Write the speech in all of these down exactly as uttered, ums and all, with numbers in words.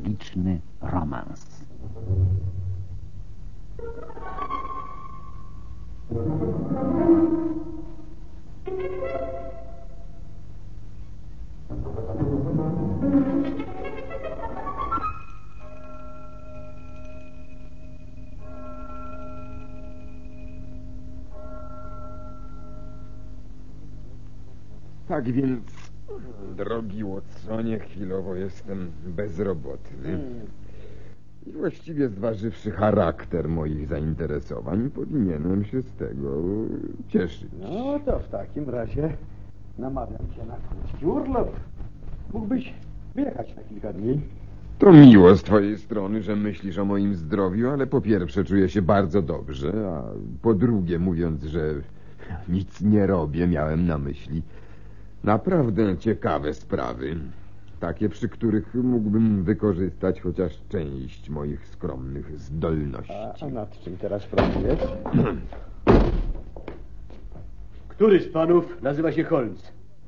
tragiczny romans. Tak więc, drogi Watsonie, chwilowo jestem bezrobotny. I właściwie zważywszy charakter moich zainteresowań, powinienem się z tego cieszyć. No to w takim razie namawiam cię na krótki urlop. Mógłbyś wyjechać na kilka dni. To miło z twojej strony, że myślisz o moim zdrowiu, ale po pierwsze czuję się bardzo dobrze, a po drugie, mówiąc, że nic nie robię, miałem na myśli naprawdę ciekawe sprawy. Takie, przy których mógłbym wykorzystać chociaż część moich skromnych zdolności. A, a nad czym teraz pracujesz? Który z panów nazywa się Holmes?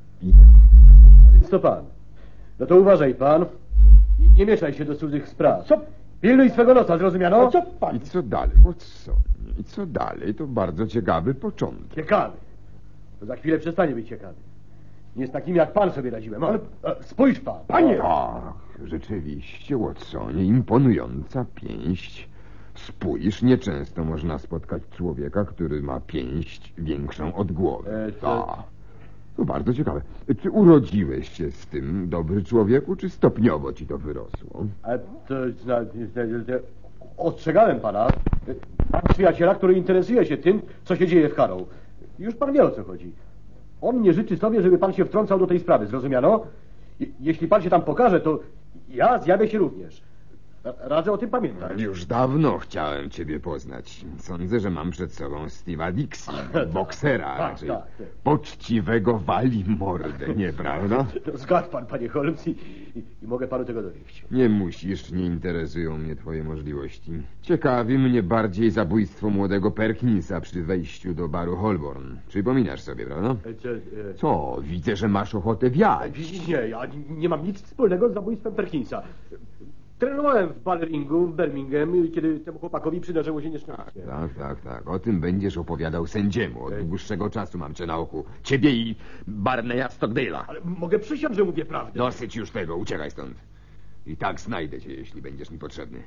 A więc to pan. No to uważaj pan i nie mieszaj się do cudzych spraw. Co? Pilnuj swego nosa, zrozumiano? A co pan? I co dalej, Watson? I co dalej? To bardzo ciekawy początek. Ciekawy. To za chwilę przestanie być ciekawy. Nie z takim jak pan sobie radziłem. Ale e, spójrz pan. Panie! Ach, rzeczywiście, Watsonie, imponująca pięść. Spójrz, nieczęsto można spotkać człowieka, który ma pięść większą od głowy. E, to... Tak. To bardzo ciekawe. Czy urodziłeś się z tym, dobry człowieku, czy stopniowo ci to wyrosło? A to, to, to, to ostrzegałem pana. Mam przyjaciela, który interesuje się tym, co się dzieje w Harrow. Już pan wie, o co chodzi. On nie życzy sobie, żeby pan się wtrącał do tej sprawy, zrozumiano? Je, jeśli pan się tam pokaże, to ja zjawię się również. Radzę o tym pamiętać. Już dawno chciałem ciebie poznać. Sądzę, że mam przed sobą Steve'a Dixie, boksera, tak, raczej tak, tak. poczciwego wali mordę, nieprawda? Zgadł pan, panie Holmes, i, i, i mogę panu tego dowieść. Nie musisz, nie interesują mnie twoje możliwości. Ciekawi mnie bardziej zabójstwo młodego Perkinsa przy wejściu do baru Holborn. Przypominasz sobie, prawda? E, co, e... Co? Widzę, że masz ochotę wiać. Nie, ja nie mam nic wspólnego z zabójstwem Perkinsa. Trenowałem w balleringu w Birmingham, kiedy temu chłopakowi przydarzyło się nieszczęście. Tak, tak, tak. O tym będziesz opowiadał sędziemu. Od dłuższego czasu mam cię na oku. Ciebie i Barneya Stockdale'a. Ale mogę przysiąc, że mówię prawdę. Dosyć już tego, uciekaj stąd. I tak znajdę cię, jeśli będziesz mi potrzebny.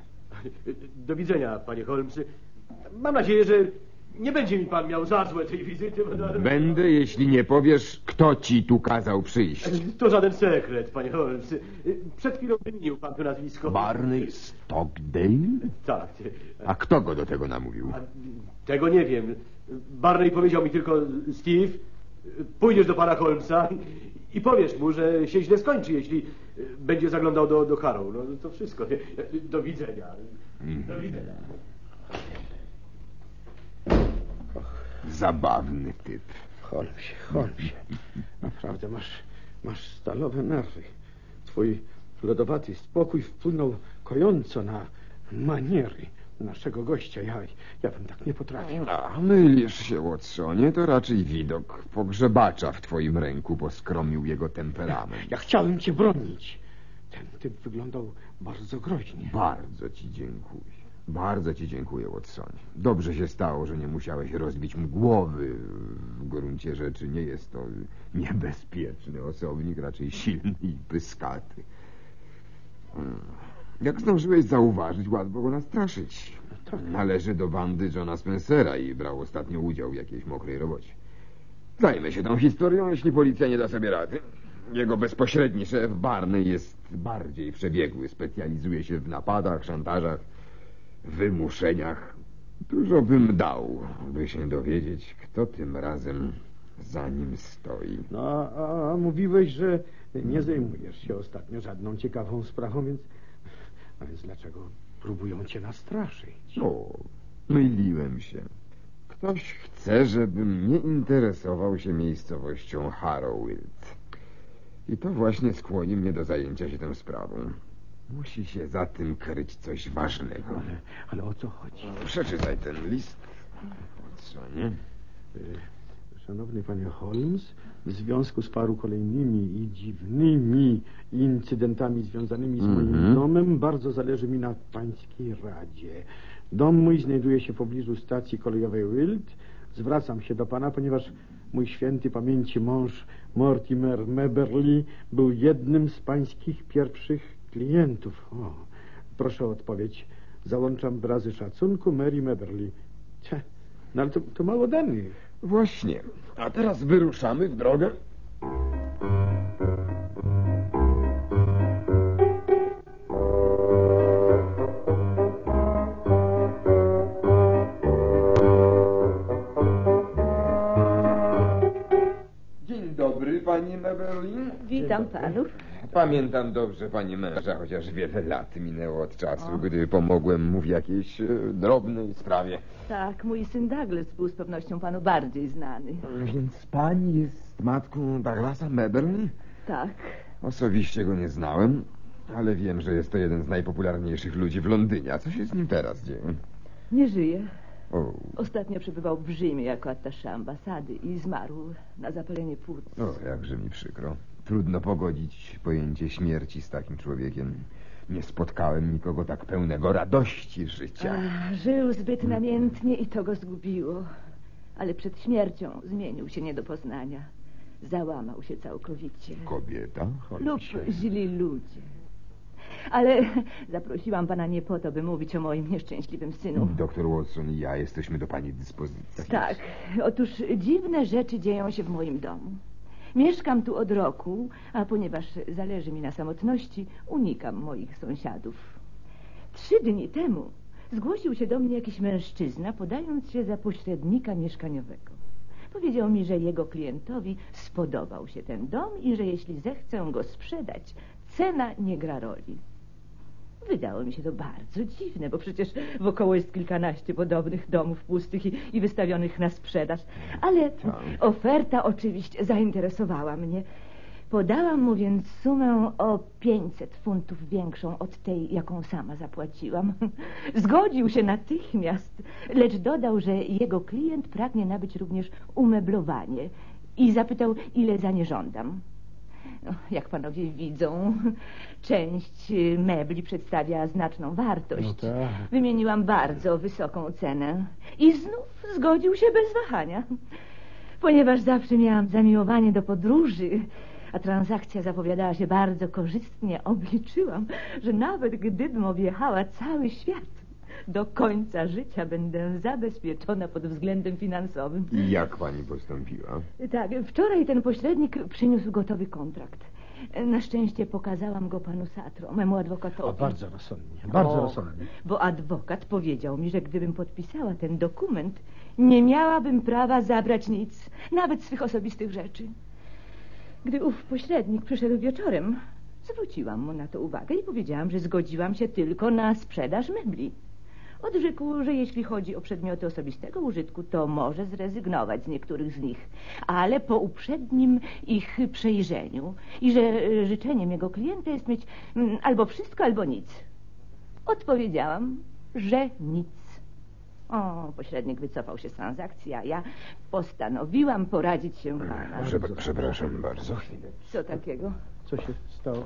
Do widzenia, panie Holmes. Mam nadzieję, że nie będzie mi pan miał za złe tej wizyty. Bo... Będę, jeśli nie powiesz, kto ci tu kazał przyjść. To żaden sekret, panie Holmes. Przed chwilą wymienił pan to nazwisko. Barney Stockdale? Tak. A kto go do tego namówił? A, tego nie wiem. Barney powiedział mi tylko: Steve, pójdziesz do pana Holmesa i powiesz mu, że się źle skończy, jeśli będzie zaglądał do, do Harrow. No to wszystko. Do widzenia. Do widzenia. Zabawny typ. Holmesie, Holmesie. Naprawdę masz, masz stalowe nerwy. Twój lodowaty spokój wpłynął kojąco na maniery naszego gościa. Ja, ja bym tak nie potrafił. A, mylisz się, Watsonie. To raczej widok pogrzebacza w twoim ręku poskromił jego temperament. Ja chciałem cię bronić. Ten typ wyglądał bardzo groźnie. Bardzo ci dziękuję. Bardzo ci dziękuję, Watsonie. Dobrze się stało, że nie musiałeś rozbić mu głowy. W gruncie rzeczy nie jest to niebezpieczny osobnik, raczej silny i pyskaty. Jak zdążyłeś zauważyć, łatwo go nastraszyć. Należy do bandy Johna Spencera i brał ostatnio udział w jakiejś mokrej robocie. Zajmę się tą historią, jeśli policja nie da sobie rady. Jego bezpośredni szef Barney jest bardziej przebiegły. Specjalizuje się w napadach, szantażach, wymuszeniach. Dużo bym dał, by się dowiedzieć, kto tym razem za nim stoi. No, a, a mówiłeś, że nie zajmujesz się ostatnio żadną ciekawą sprawą, więc... A więc dlaczego próbują cię nastraszyć? O, myliłem się. Ktoś chce, żebym nie interesował się miejscowością Harrowfield. I to właśnie skłoni mnie do zajęcia się tą sprawą. Musi się za tym kryć coś ważnego. Ale, ale o co chodzi? Przeczytaj ten list. O co, nie? Szanowny panie Holmes, w związku z paru kolejnymi i dziwnymi incydentami związanymi z moim Mhm. domem, bardzo zależy mi na pańskiej radzie. Dom mój znajduje się w pobliżu stacji kolejowej Wild. Zwracam się do pana, ponieważ mój święty pamięci mąż Mortimer Mebberley był jednym z pańskich pierwszych klientów. O, proszę o odpowiedź. Załączam wyrazy szacunku, Mary Mebberley. Cie, no ale to, to mało danych. Właśnie. A teraz wyruszamy w drogę. Dzień dobry, pani Mebberley. Witam panów. Pamiętam dobrze pani męża, chociaż wiele lat minęło od czasu, gdy pomogłem mu w jakiejś e, drobnej sprawie. Tak, mój syn Douglas był z pewnością panu bardziej znany. Więc pani jest matką Douglasa Mebberley? Tak. Osobiście go nie znałem, ale wiem, że jest to jeden z najpopularniejszych ludzi w Londynie. A co się z nim teraz dzieje? Nie żyje. O, Ostatnio przebywał w Rzymie jako attaché ambasady i zmarł na zapalenie płuc. o, jakże mi przykro. Trudno pogodzić pojęcie śmierci z takim człowiekiem. Nie spotkałem nikogo tak pełnego radości życia. Ach, żył zbyt namiętnie i to go zgubiło. Ale przed śmiercią zmienił się nie do poznania. Załamał się całkowicie. Kobieta? Lub źli ludzie. Ale zaprosiłam pana nie po to, by mówić o moim nieszczęśliwym synu. Doktor Watson i ja jesteśmy do pani dyspozycji. Tak. Otóż dziwne rzeczy dzieją się w moim domu. Mieszkam tu od roku, a ponieważ zależy mi na samotności, unikam moich sąsiadów. Trzy dni temu zgłosił się do mnie jakiś mężczyzna, podając się za pośrednika mieszkaniowego. Powiedział mi, że jego klientowi spodobał się ten dom i że jeśli zechcę go sprzedać, cena nie gra roli. Wydało mi się to bardzo dziwne, bo przecież wokoło jest kilkanaście podobnych domów pustych i, i wystawionych na sprzedaż. Ale oferta oczywiście zainteresowała mnie. Podałam mu więc sumę o pięćset funtów większą od tej, jaką sama zapłaciłam. Zgodził się natychmiast, lecz dodał, że jego klient pragnie nabyć również umeblowanie i zapytał, ile za nie żądam. No, jak panowie widzą, część mebli przedstawia znaczną wartość. No tak. Wymieniłam bardzo wysoką cenę i znów zgodził się bez wahania. Ponieważ zawsze miałam zamiłowanie do podróży, a transakcja zapowiadała się bardzo korzystnie, obliczyłam, że nawet gdybym objechała cały świat, do końca życia będę zabezpieczona pod względem finansowym. I jak pani postąpiła? Tak, wczoraj ten pośrednik przyniósł gotowy kontrakt. Na szczęście pokazałam go panu Satro, memu adwokatowi. O, bardzo rozsądnie, bardzo O, rozsądnie. Bo adwokat powiedział mi, że gdybym podpisała ten dokument, nie miałabym prawa zabrać nic, nawet swych osobistych rzeczy. Gdy ów pośrednik przyszedł wieczorem, zwróciłam mu na to uwagę i powiedziałam, że zgodziłam się tylko na sprzedaż mebli. Odrzekł, że jeśli chodzi o przedmioty osobistego użytku, to może zrezygnować z niektórych z nich, ale po uprzednim ich przejrzeniu i że życzeniem jego klienta jest mieć mm, albo wszystko, albo nic. Odpowiedziałam, że nic. O, pośrednik wycofał się z transakcji, a ja postanowiłam poradzić się pana. Przepra- przepraszam bardzo. Co takiego? Co się stało?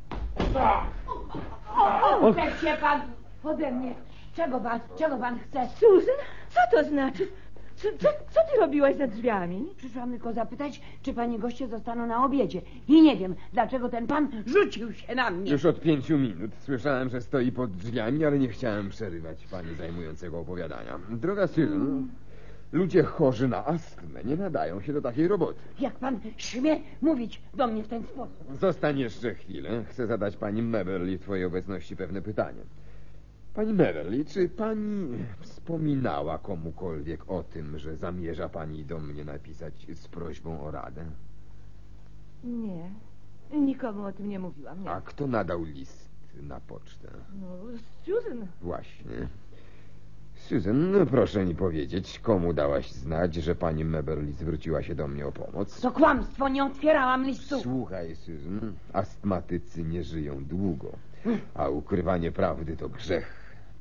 Odstęp się pan ode mnie. Czego pan, czego pan chce? Susan, co to znaczy? Co, co, co ty robiłaś za drzwiami? Przyszłam tylko zapytać, czy pani goście zostaną na obiedzie. I nie wiem, dlaczego ten pan rzucił się na mnie. Już od pięciu minut. Słyszałem, że stoi pod drzwiami, ale nie chciałem przerywać pani zajmującego opowiadania. Droga Susan, ludzie chorzy na astmę nie nadają się do takiej roboty. Jak pan śmie mówić do mnie w ten sposób? Zostań jeszcze chwilę. Chcę zadać pani Mebberley w twojej obecności pewne pytanie. Pani Mebberley, czy pani wspominała komukolwiek o tym, że zamierza pani do mnie napisać z prośbą o radę? Nie, nikomu o tym nie mówiłam. Nie. A kto nadał list na pocztę? No, Susan. Właśnie. Susan, proszę mi powiedzieć, komu dałaś znać, że pani Mebberley zwróciła się do mnie o pomoc? To kłamstwo, nie otwierałam listu. Słuchaj, Susan, astmatycy nie żyją długo, a ukrywanie prawdy to grzech.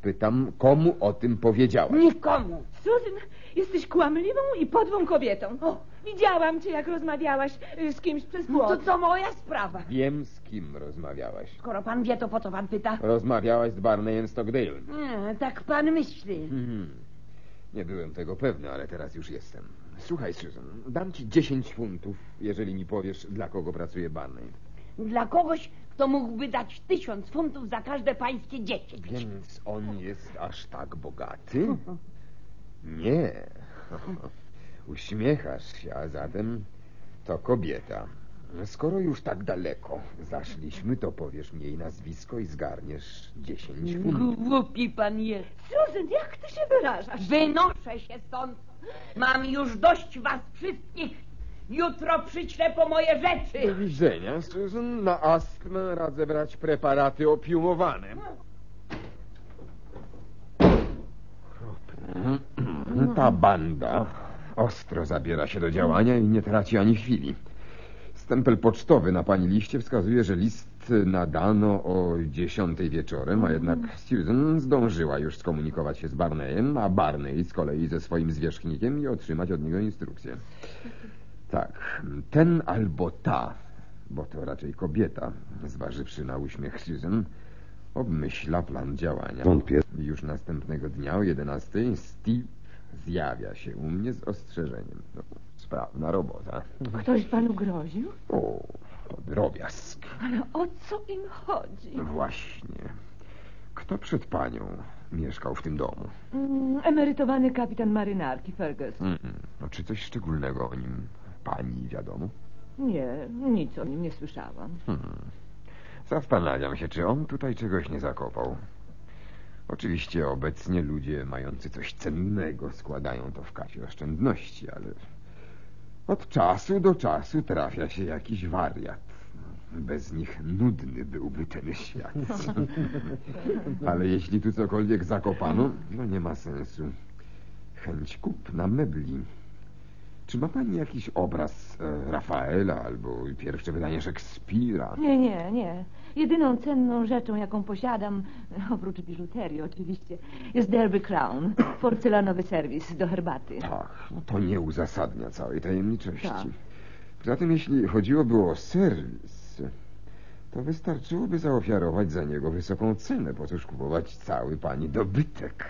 Pytam, komu o tym powiedziałaś? Nikomu. Susan, jesteś kłamliwą i podłą kobietą. O, widziałam cię, jak rozmawiałaś y, z kimś przez No płot. to co moja sprawa? Wiem, z kim rozmawiałaś. Skoro pan wie, to po co pan pyta? Rozmawiałaś z Barneyem Stockdale. Nie, tak pan myśli. Mhm. Nie byłem tego pewny, ale teraz już jestem. Słuchaj, Susan, dam ci dziesięć funtów, jeżeli mi powiesz, dla kogo pracuje Barney. Dla kogoś, kto mógłby dać tysiąc funtów za każde pańskie dziecię. Więc on jest aż tak bogaty? Nie. Uśmiechasz się, a zatem to kobieta. Skoro już tak daleko zaszliśmy, to powiesz mi jej nazwisko i zgarniesz dziesięć funtów. Głupi pan jest. Susan, jak ty się wyrażasz? Wynoszę się stąd. Mam już dość was wszystkich. Jutro przyślę po moje Do rzeczy. widzenia, Susan. Na astmę radzę brać preparaty opiumowane. Ta banda ostro zabiera się do działania i nie traci ani chwili. Stempel pocztowy na pani liście wskazuje, że list nadano o dziesiątej wieczorem, a jednak Susan zdążyła już skomunikować się z Barneyem, a Barney z kolei ze swoim zwierzchnikiem i otrzymać od niego instrukcję. Tak, ten albo ta, bo to raczej kobieta, zważywszy na uśmiech Susan, obmyśla plan działania. Wątpię. Już następnego dnia o jedenastej Steve zjawia się u mnie z ostrzeżeniem. No, sprawna robota. Ktoś panu groził? O, to drobiazg. Ale o co im chodzi? Właśnie. Kto przed panią mieszkał w tym domu? Mm, emerytowany kapitan marynarki Ferguson. Mm, no, czy coś szczególnego o nim pani wiadomo? Nie, nic o nim nie słyszałam. Hmm. Zastanawiam się, czy on tutaj czegoś nie zakopał. Oczywiście obecnie ludzie mający coś cennego składają to w kasie oszczędności, ale od czasu do czasu trafia się jakiś wariat. Bez nich nudny byłby ten świat. Ale jeśli tu cokolwiek zakopano, no nie ma sensu. Chęć kupna mebli. Czy ma pani jakiś obraz e, Rafaela albo pierwsze wydanie Szekspira? Nie, nie, nie. Jedyną cenną rzeczą, jaką posiadam, oprócz biżuterii oczywiście, jest Derby Crown, porcelanowy serwis do herbaty. Tak, no to nie uzasadnia całej tajemniczości. Tak. Poza tym, jeśli chodziłoby o serwis, to wystarczyłoby zaofiarować za niego wysoką cenę, po cóż kupować cały pani dobytek.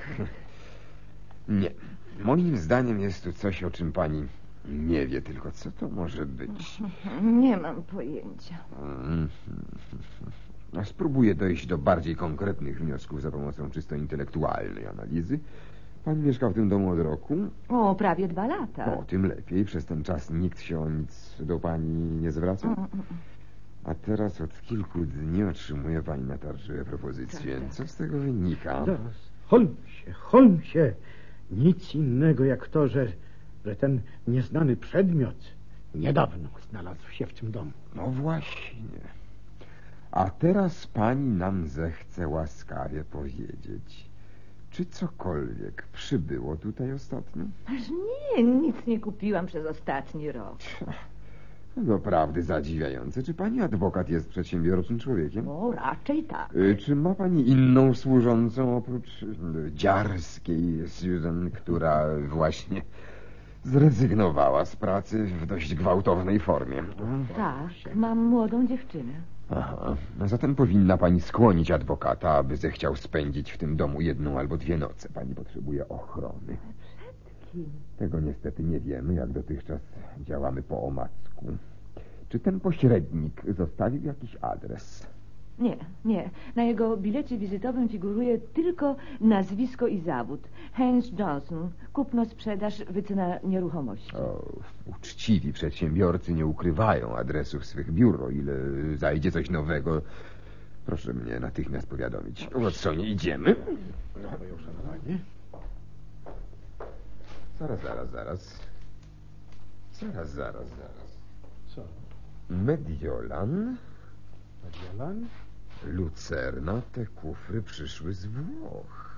Nie. Moim zdaniem jest tu coś, o czym pani nie wie, tylko co to może być. Nie mam pojęcia. Mm. A spróbuję dojść do bardziej konkretnych wniosków za pomocą czysto intelektualnej analizy. Pan mieszka w tym domu od roku? O, prawie dwa lata. O, tym lepiej. Przez ten czas nikt się o nic do pani nie zwraca? A teraz od kilku dni otrzymuje pani natarczywe propozycje. Co z tego wynika? Zaraz, Holmesie, Holmesie. Nic innego jak to, że, że ten nieznany przedmiot niedawno znalazł się w tym domu. No właśnie. A teraz pani nam zechce łaskawie powiedzieć, czy cokolwiek przybyło tutaj ostatnio? Aż nie, nic nie kupiłam przez ostatni rok. Doprawdy zadziwiające. Czy pani adwokat jest przedsiębiorczym człowiekiem? O, raczej tak. Y, Czy ma pani inną służącą oprócz y, dziarskiej Susan, która właśnie zrezygnowała z pracy w dość gwałtownej formie? Tak, mam młodą dziewczynę. Aha. No zatem powinna pani skłonić adwokata, aby zechciał spędzić w tym domu jedną albo dwie noce. Pani potrzebuje ochrony. Kim? Tego niestety nie wiemy, jak dotychczas działamy po omacku. Czy ten pośrednik zostawił jakiś adres? Nie, nie. Na jego bilecie wizytowym figuruje tylko nazwisko i zawód. Heinz Johnson, kupno-sprzedaż, wycena nieruchomości. O, uczciwi przedsiębiorcy nie ukrywają adresów swych biur. O ile zajdzie coś nowego, proszę mnie natychmiast powiadomić. Watsonie, idziemy? Twoje uszanowanie. Zaraz, zaraz, zaraz. Zaraz, zaraz, zaraz. Co? Mediolan, Mediolan? Lucerna, te kufry przyszły z Włoch.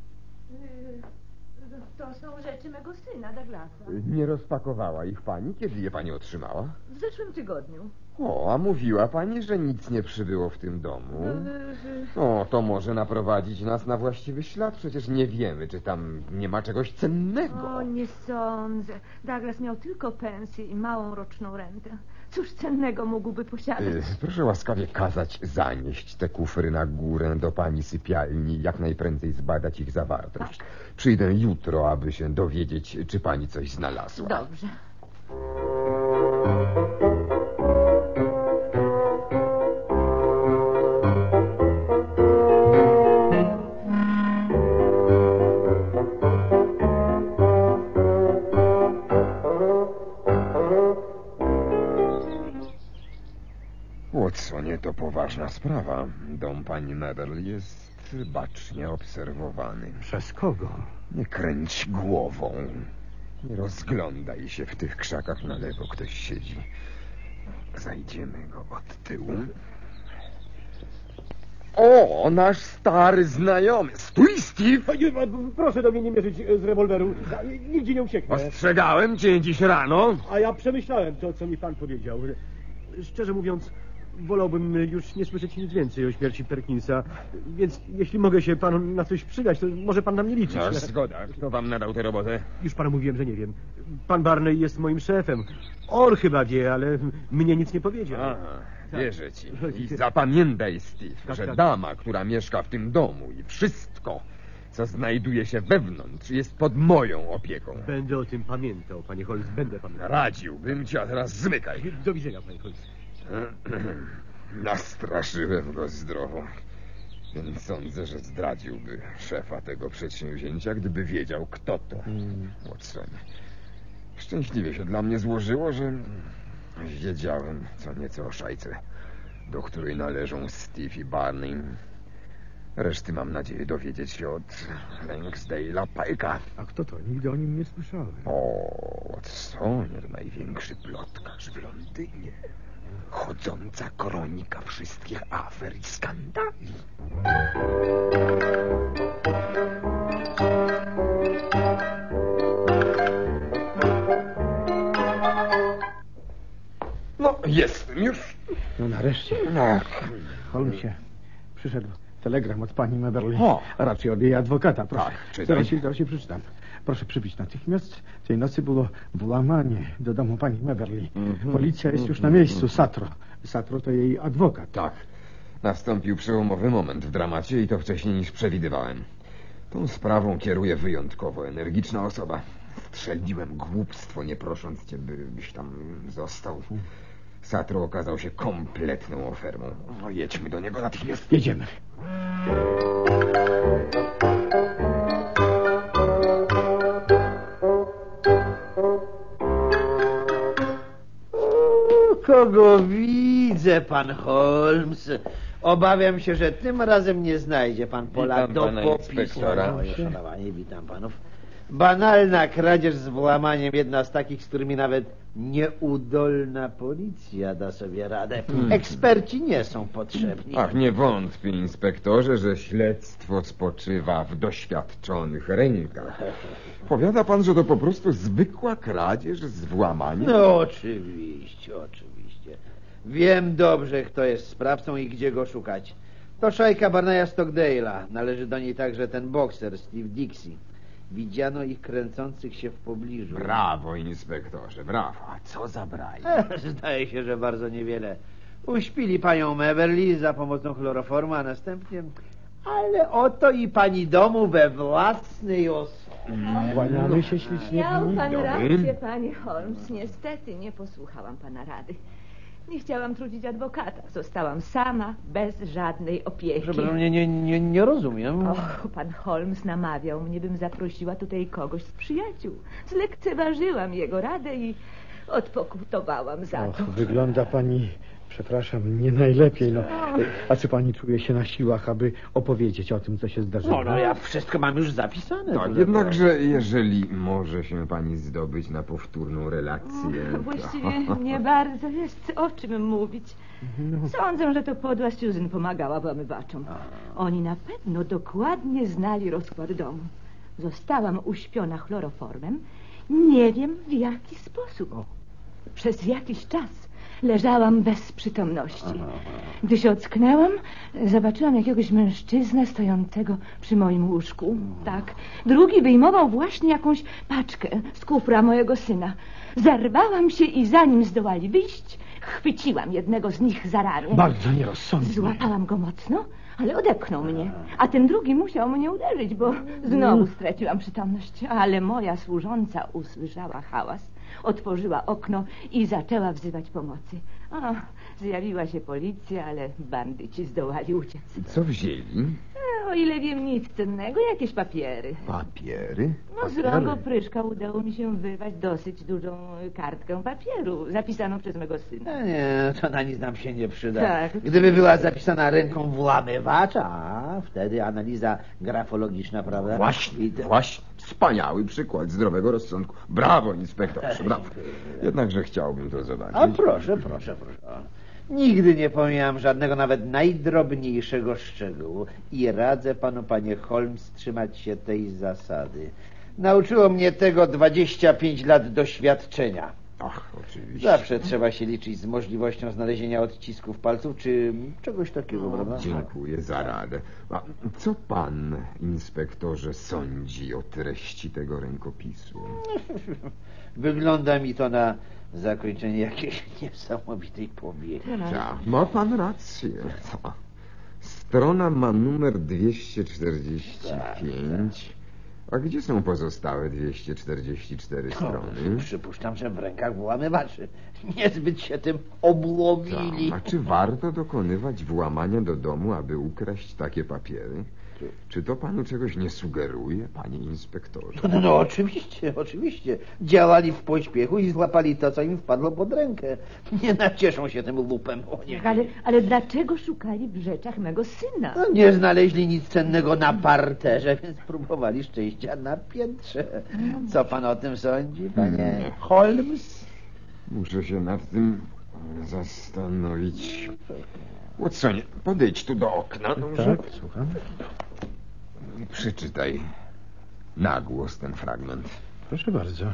To są rzeczy mego syna, Douglasa. Nie rozpakowała ich pani? Kiedy je pani otrzymała? W zeszłym tygodniu. O, a mówiła pani, że nic nie przybyło w tym domu. O, to może naprowadzić nas na właściwy ślad. Przecież nie wiemy, czy tam nie ma czegoś cennego. O, nie sądzę. Douglas miał tylko pensję i małą roczną rentę. Cóż cennego mógłby posiadać? Y, Proszę łaskawie kazać zanieść te kufry na górę do pani sypialni, jak najprędzej zbadać ich zawartość. Tak. Przyjdę jutro, aby się dowiedzieć, czy pani coś znalazła. Dobrze. Watsonie, to poważna sprawa. Dom pani Meberly jest bacznie obserwowany. Przez kogo? Nie kręć głową. Nie rozglądaj się, w tych krzakach na lewo ktoś siedzi. Zajdziemy go od tyłu. O, nasz stary znajomy. Stój, Steve! Nie, proszę do mnie nie mierzyć z rewolweru. Ja nigdzie nie ucieknę. Ostrzegałem cię dziś rano. A ja przemyślałem to, co mi pan powiedział. Szczerze mówiąc, wolałbym już nie słyszeć nic więcej o śmierci Perkinsa. Więc jeśli mogę się panu na coś przydać, to może pan na mnie liczyć. No, zgoda. Kto wam nadał tę robotę? Już panu mówiłem, że nie wiem. Pan Barney jest moim szefem. On chyba wie, ale mnie nic nie powiedział. Aha, wierzę ci. I zapamiętaj, Steve, Tak, że tak. dama, która mieszka w tym domu i wszystko, co znajduje się wewnątrz, jest pod moją opieką. Będę o tym pamiętał, panie Holmes, będę pamiętał. Radziłbym ci, a teraz zmykaj. Do widzenia, panie Holmes. Nastraszyłem go zdrowo. Więc sądzę, że zdradziłby szefa tego przedsięwzięcia, gdyby wiedział, kto to. Watson. Szczęśliwie się dla mnie złożyło, że wiedziałem co nieco o szajce, do której należą Steve i Barney. Reszty mam nadzieję dowiedzieć się od Langsdale'a Pike'a. A kto to? Nigdy o nim nie słyszałem. O, Watsonie, to największy plotkarz w Londynie. Chodząca kronika wszystkich afer i skandali. No, jestem już. No nareszcie. No. Holmesie, przyszedł telegram od pani Meberly. O. A raczej od jej adwokata. Proszę. Tak, czytaj. zaraz, się, zaraz się przeczytam. Proszę przybić natychmiast. Tej nocy było włamanie do domu pani Meberly. Mhm. Policja jest już na miejscu. Satro. Satro to jej adwokat. Tak. Nastąpił przełomowy moment w dramacie i to wcześniej niż przewidywałem. Tą sprawą kieruje wyjątkowo energiczna osoba. Strzeliłem głupstwo, nie prosząc cię, byś tam został. Satro okazał się kompletną ofermą. No jedźmy do niego natychmiast. Jedziemy. Kogo widzę, pan Holmes? Obawiam się, że tym razem nie znajdzie pan pola Witam do pana popisu. inspektora. Moje szanowanie, witam panów. Banalna kradzież z włamaniem, jedna z takich, z którymi nawet nieudolna policja da sobie radę. Eksperci nie są potrzebni. Ach, nie wątpię, inspektorze, że śledztwo spoczywa w doświadczonych rękach. Powiada pan, że to po prostu zwykła kradzież z włamaniem? No oczywiście, oczywiście. Wiem dobrze, kto jest sprawcą i gdzie go szukać. To szajka Barneya Stockdale'a. Należy do niej także ten bokser, Steve Dixie. Widziano ich kręcących się w pobliżu. Brawo, inspektorze, brawo. A co za braj? Zdaje się, że bardzo niewiele. Uśpili panią Meberly za pomocą chloroformu, a następnie... Ale oto i pani domu we własnej osobie. Kłaniamy się ślicznie. Miał winni. pan Dobry. rację, panie Holmes. Niestety nie posłuchałam pana rady. Nie chciałam trudzić adwokata. Zostałam sama, bez żadnej opieki. Przepraszam, nie, nie, nie, nie rozumiem. Och, pan Holmes namawiał mnie, bym zaprosiła tutaj kogoś z przyjaciół. Zlekceważyłam jego radę i odpokutowałam za Och, to. wygląda pani, przepraszam, nie najlepiej. No. A czy pani czuje się na siłach, aby opowiedzieć o tym, co się zdarzyło? No, no, ja wszystko mam już zapisane. Tak, proszę jednakże jeżeli może się pani zdobyć na powtórną relację... Właściwie nie bardzo jest o czym mówić. Sądzę, że to podła Susan pomagała włamywaczom. Oni na pewno dokładnie znali rozkład domu. Zostałam uśpiona chloroformem. Nie wiem w jaki sposób. Przez jakiś czas Leżałam bez przytomności. Gdy się ocknęłam, zobaczyłam jakiegoś mężczyznę stojącego przy moim łóżku. Tak, drugi wyjmował właśnie jakąś paczkę z kufra mojego syna. Zerwałam się i zanim zdołali wyjść, chwyciłam jednego z nich za ramię. Bardzo nierozsądnie. Złapałam go mocno, ale odepchnął mnie. A ten drugi musiał mnie uderzyć, bo znowu straciłam przytomność. Ale moja służąca usłyszała hałas, otworzyła okno i zaczęła wzywać pomocy. O, zjawiła się policja, ale bandyci zdołali uciec. Co wzięli? O ile wiem, nic cennego, jakieś papiery. Papiery? No z rąk opryszka udało mi się wyrwać dosyć dużą kartkę papieru, zapisaną przez mego syna. No nie, to na nic nam się nie przyda. Tak. Gdyby była zapisana ręką włamywacza, a wtedy analiza grafologiczna, prawda? Właśnie, I to- właśnie. Wspaniały przykład zdrowego rozsądku. Brawo, inspektorze, brawo. Jednakże chciałbym to zobaczyć. A proszę, proszę, proszę. O. Nigdy nie pomijam żadnego, nawet najdrobniejszego szczegółu i radzę panu, panie Holmes, trzymać się tej zasady. Nauczyło mnie tego dwadzieścia pięć lat doświadczenia. Ach, oczywiście. Zawsze trzeba się liczyć z możliwością znalezienia odcisków palców, czy czegoś takiego, prawda? Dziękuję za radę. A co pan, inspektorze, sądzi o treści tego rękopisu? Wygląda mi to na zakończenie jakiejś niesamowitej powieści. Tak, ma pan rację. Ta. Strona ma numer dwieście czterdzieści pięć. A gdzie są pozostałe dwieście czterdzieści cztery strony? Przypuszczam, że w rękach włamywaczy. Niezbyt się tym obłowili. A czy warto dokonywać włamania do domu, aby ukraść takie papiery? Czy to panu czegoś nie sugeruje, panie inspektorze? No, no oczywiście, oczywiście. Działali w pośpiechu i złapali to, co im wpadło pod rękę. Nie nacieszą się tym lupem. O nie. Ale, ale dlaczego szukali w rzeczach mego syna? No, nie znaleźli nic cennego na parterze, więc próbowali szczęścia na piętrze. Co pan o tym sądzi, panie Holmes? Muszę się nad tym zastanowić. Watsonie, podejdź tu do okna. Dobrze? Tak, słucham. Przeczytaj na głos ten fragment. Proszę bardzo.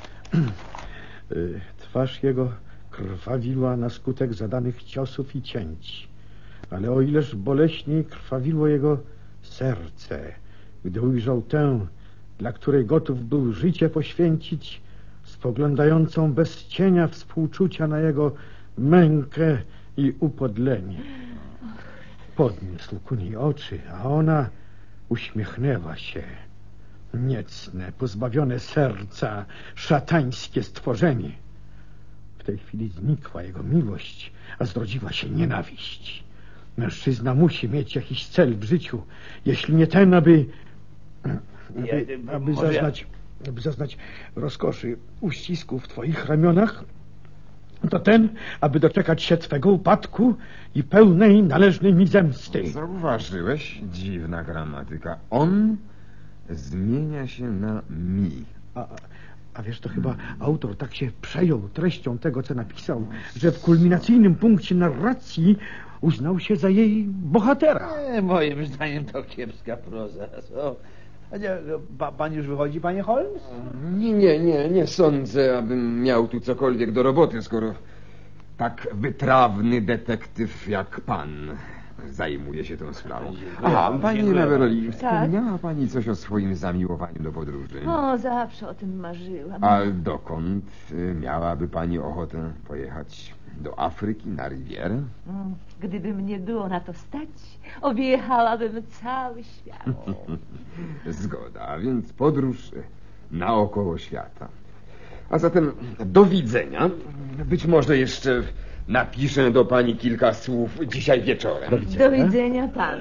Y, Twarz jego krwawiła na skutek zadanych ciosów i cięć. Ale o ileż boleśniej krwawiło jego serce, gdy ujrzał tę, dla której gotów był życie poświęcić, spoglądającą bez cienia współczucia na jego mękę i upodlenie. Podniósł ku niej oczy, a ona uśmiechnęła się. Niecne, pozbawione serca, szatańskie stworzenie. W tej chwili znikła jego miłość, a zrodziła się nienawiść. Mężczyzna musi mieć jakiś cel w życiu, jeśli nie ten, aby, aby, aby, zaznać, aby zaznać rozkoszy uścisku w twoich ramionach, to ten, aby doczekać się twego upadku i pełnej, należnej mi zemsty. Zauważyłeś? Dziwna gramatyka. On zmienia się na mi. A, a wiesz, to chyba autor tak się przejął treścią tego, co napisał, że w kulminacyjnym punkcie narracji uznał się za jej bohatera. Nie, moim zdaniem to kiepska proza. Co? A nie, pa, pan już wychodzi, panie Holmes? Nie, nie, nie, nie sądzę, abym miał tu cokolwiek do roboty, skoro tak wytrawny detektyw jak pan zajmuje się tą sprawą. Aha, pani Leverly, wspomniała pani coś o swoim zamiłowaniu do podróży. O, zawsze o tym marzyłam. A dokąd y, miałaby pani ochotę pojechać? Do Afryki, na Rivierę? Mm, Gdyby mnie było na to stać, objechałabym cały świat. Zgoda, a więc podróż naokoło świata. A zatem do widzenia. Być może jeszcze napiszę do pani kilka słów dzisiaj wieczorem. Do widzenia panu.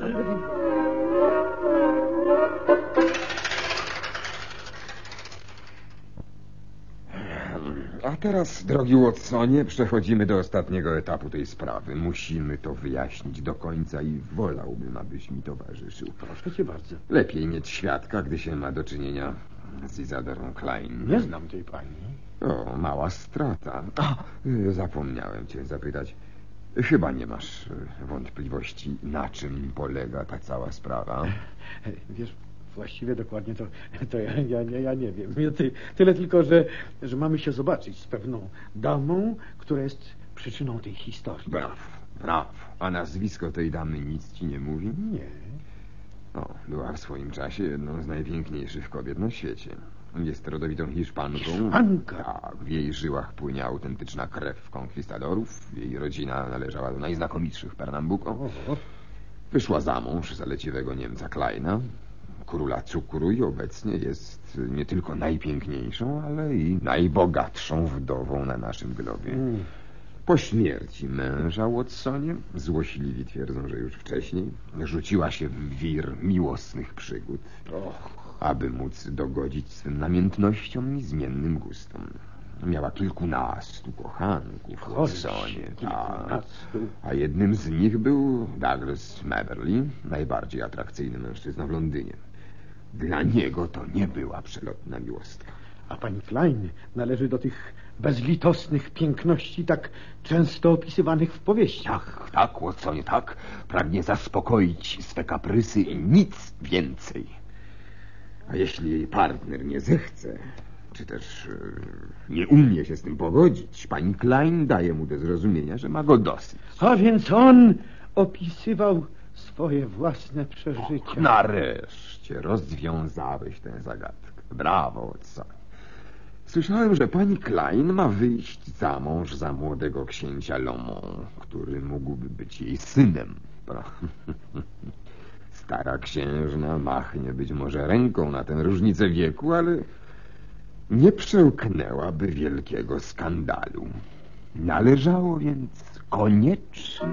A teraz, drogi Watsonie, przechodzimy do ostatniego etapu tej sprawy. Musimy to wyjaśnić do końca i wolałbym, abyś mi towarzyszył. Proszę cię bardzo. Lepiej mieć świadka, gdy się ma do czynienia z Isadorą Klein. Nie znam tej pani. O, mała strata. A, y, zapomniałem cię zapytać. Chyba nie masz y, wątpliwości, na czym polega ta cała sprawa? Wiesz, właściwie dokładnie to, to ja, ja, ja, ja nie wiem. Ja ty, tyle tylko, że, że mamy się zobaczyć z pewną damą, która jest przyczyną tej historii. Braw, braw. A nazwisko tej damy nic ci nie mówi? Nie. No, była w swoim czasie jedną z najpiękniejszych kobiet na świecie. Jest rodowitą Hiszpanką. Hiszpanka? Tak, w jej żyłach płynie autentyczna krew konkwistadorów. Jej rodzina należała do najznakomitszych Pernambuco. Oho. Wyszła za mąż za leciwego Niemca Kleina, króla cukru, i obecnie jest nie tylko najpiękniejszą, ale i najbogatszą wdową na naszym globie. Mm. Po śmierci męża Watsonie, złośliwi twierdzą, że już wcześniej, rzuciła się w wir miłosnych przygód, aby móc dogodzić swym namiętnościom i zmiennym gustom. Miała kilkunastu kochanków w Watsonie, tak. A jednym z nich był Douglas Maberly, najbardziej atrakcyjny mężczyzna w Londynie. Dla niego to nie była przelotna miłostka. A pani Klein należy do tych bezlitosnych piękności tak często opisywanych w powieściach. Tak, tak, Watsonie, tak. Pragnie zaspokoić swe kaprysy i nic więcej. A jeśli jej partner nie zechce, czy też e, nie umie się z tym pogodzić, pani Klein daje mu do zrozumienia, że ma go dosyć. A więc on opisywał swoje własne przeżycia. Nareszcie rozwiązałeś tę zagadkę. Brawo, Watsonie. Słyszałem, że pani Klein ma wyjść za mąż za młodego księcia Lomont, który mógłby być jej synem. Stara księżna machnie być może ręką na tę różnicę wieku, ale nie przełknęłaby wielkiego skandalu. Należało więc koniecznie...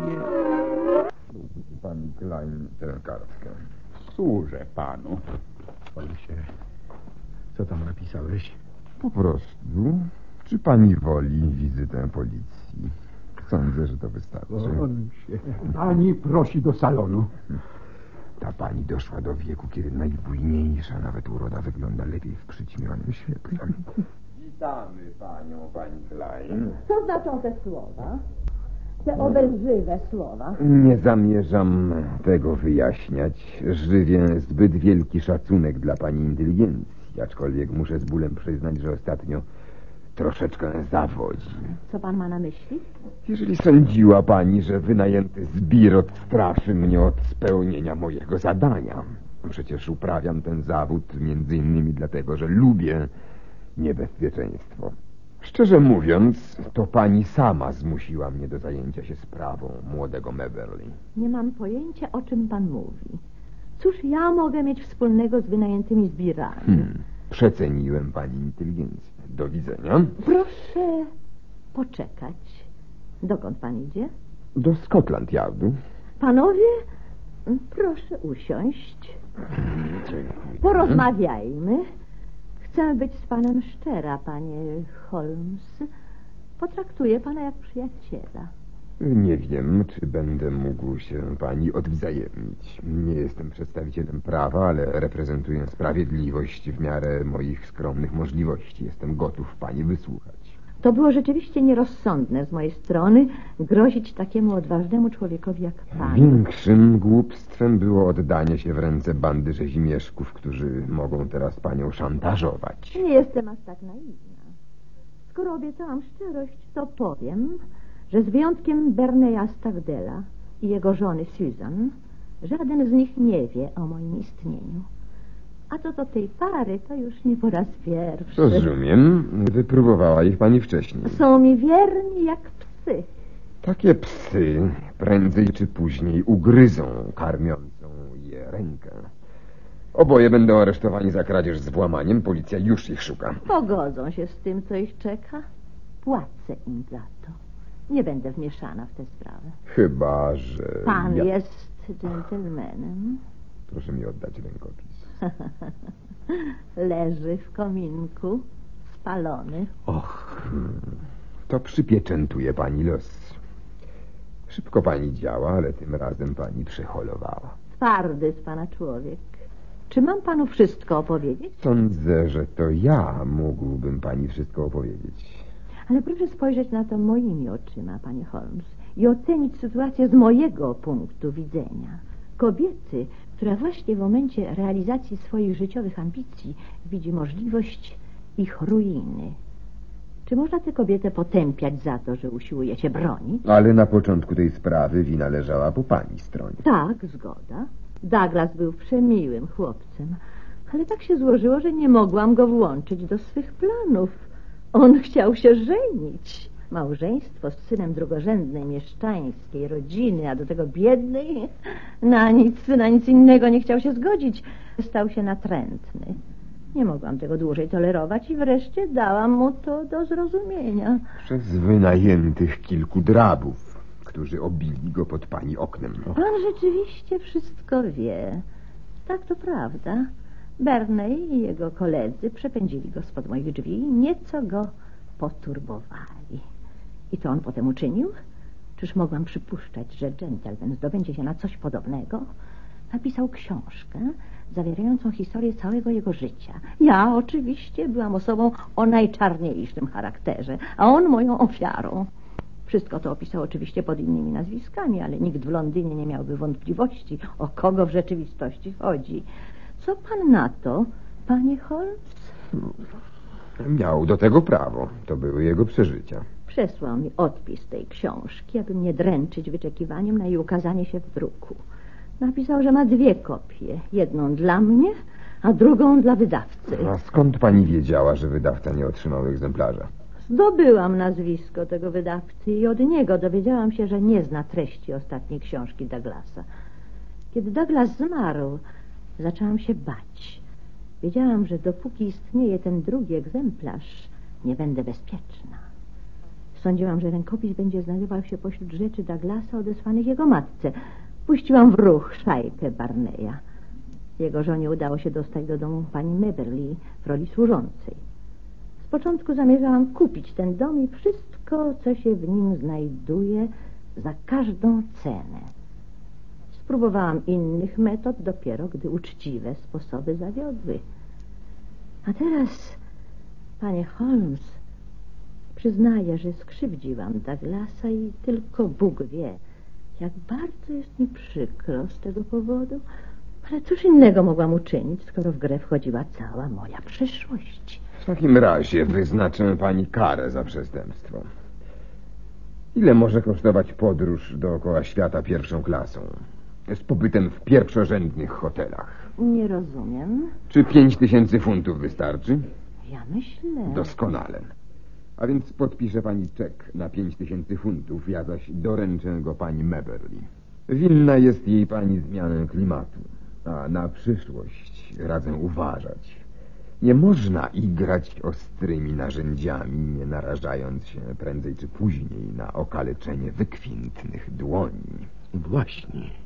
Pani Klein tę kartkę. Służę panu. Się. Co tam napisałeś? Po prostu, czy pani woli wizytę policji? Sądzę, że to wystarczy. On się... Pani prosi do salonu. Ta pani doszła do wieku, kiedy najbujniejsza nawet uroda wygląda lepiej w przyćmionym świetle. Witamy panią, pani Klein. Co znaczą te słowa? Te obelżywe słowa? Nie zamierzam tego wyjaśniać. Żywię zbyt wielki szacunek dla pani inteligencji, aczkolwiek muszę z bólem przyznać, że ostatnio troszeczkę zawodzi. Co pan ma na myśli? Jeżeli sądziła pani, że wynajęty zbir odstraszy mnie od spełnienia mojego zadania. Przecież uprawiam ten zawód między innymi dlatego, że lubię niebezpieczeństwo. Szczerze mówiąc, to pani sama zmusiła mnie do zajęcia się sprawą młodego Maberly. Nie mam pojęcia, o czym pan mówi. Cóż ja mogę mieć wspólnego z wynajętymi zbirami? Hmm. Przeceniłem pani inteligencję. Do widzenia. Proszę poczekać. Dokąd pan idzie? Do Scotland Yardu. Panowie, proszę usiąść. Porozmawiajmy. Chcę być z panem szczera, panie Holmes. Potraktuję pana jak przyjaciela. Nie wiem, czy będę mógł się pani odwzajemnić. Nie jestem przedstawicielem prawa, ale reprezentuję sprawiedliwość w miarę moich skromnych możliwości. Jestem gotów pani wysłuchać. To było rzeczywiście nierozsądne z mojej strony grozić takiemu odważnemu człowiekowi jak pan. Większym głupstwem było oddanie się w ręce bandy rzezimieszków, którzy mogą teraz panią szantażować. Nie jestem aż tak naiwna. Skoro obiecałam szczerość, to powiem, że z wyjątkiem Berneya Stagdela i jego żony Susan, żaden z nich nie wie o moim istnieniu. A co do tej pary, to już nie po raz pierwszy. Rozumiem. Wypróbowała ich pani wcześniej. Są mi wierni jak psy. Takie psy prędzej czy później ugryzą karmiącą je rękę. Oboje będą aresztowani za kradzież z włamaniem. Policja już ich szuka. Pogodzą się z tym, co ich czeka. Płacę im za to. Nie będę wmieszana w tę sprawę. Chyba, że... Pan ja... jest dżentelmenem. Proszę mi oddać rękopis. Leży w kominku, spalony. Och, to przypieczętuje pani los. Szybko pani działa, ale tym razem pani przeholowała. Twardy z pana człowiek. Czy mam panu wszystko opowiedzieć? Sądzę, że to ja mógłbym pani wszystko opowiedzieć. Ale proszę spojrzeć na to moimi oczyma, panie Holmes, i ocenić sytuację z mojego punktu widzenia. Kobiety, która właśnie w momencie realizacji swoich życiowych ambicji widzi możliwość ich ruiny. Czy można tę kobietę potępiać za to, że usiłuje się bronić? Ale na początku tej sprawy wina leżała po pani stronie. Tak, zgoda. Douglas był przemiłym chłopcem, ale tak się złożyło, że nie mogłam go włączyć do swych planów. On chciał się żenić. Małżeństwo z synem drugorzędnej, mieszczańskiej rodziny, a do tego biednej, na nic, na nic innego nie chciał się zgodzić. Stał się natrętny. Nie mogłam tego dłużej tolerować i wreszcie dałam mu to do zrozumienia. Przez wynajętych kilku drabów, którzy obili go pod pani oknem. Pan rzeczywiście wszystko wie. Tak, to prawda. Berney i jego koledzy przepędzili go spod moich drzwi i nieco go poturbowali. I co on potem uczynił? Czyż mogłam przypuszczać, że dżentelmen zdobędzie się na coś podobnego? Napisał książkę zawierającą historię całego jego życia. Ja oczywiście byłam osobą o najczarniejszym charakterze, a on moją ofiarą. Wszystko to opisał oczywiście pod innymi nazwiskami, ale nikt w Londynie nie miałby wątpliwości, o kogo w rzeczywistości chodzi. Co pan na to, panie Holmes? Miał do tego prawo. To były jego przeżycia. Przesłał mi odpis tej książki, aby mnie dręczyć wyczekiwaniem na jej ukazanie się w druku. Napisał, że ma dwie kopie. Jedną dla mnie, a drugą dla wydawcy. A skąd pani wiedziała, że wydawca nie otrzymał egzemplarza? Zdobyłam nazwisko tego wydawcy i od niego dowiedziałam się, że nie zna treści ostatniej książki Douglasa. Kiedy Douglas zmarł, zaczęłam się bać. Wiedziałam, że dopóki istnieje ten drugi egzemplarz, nie będę bezpieczna. Sądziłam, że rękopis będzie znajdował się pośród rzeczy Douglasa odesłanych jego matce. Puściłam w ruch szajkę Barneya. Jego żonie udało się dostać do domu pani Mebberley w roli służącej. Z początku zamierzałam kupić ten dom i wszystko, co się w nim znajduje, za każdą cenę. Spróbowałam innych metod dopiero, gdy uczciwe sposoby zawiodły. A teraz, panie Holmes, przyznaję, że skrzywdziłam Douglasa i tylko Bóg wie, jak bardzo jest mi przykro z tego powodu, ale cóż innego mogłam uczynić, skoro w grę wchodziła cała moja przyszłość. W takim razie wyznaczę pani karę za przestępstwo. Ile może kosztować podróż dookoła świata pierwszą klasą? Z pobytem w pierwszorzędnych hotelach. Nie rozumiem. Czy pięć tysięcy funtów wystarczy? Ja myślę... Doskonale. A więc podpisze pani czek na pięć tysięcy funtów, ja zaś doręczę go pani Mebberley. Winna jest jej pani zmianę klimatu, a na przyszłość radzę uważać. Nie można igrać ostrymi narzędziami, nie narażając się prędzej czy później na okaleczenie wykwintnych dłoni. Właśnie.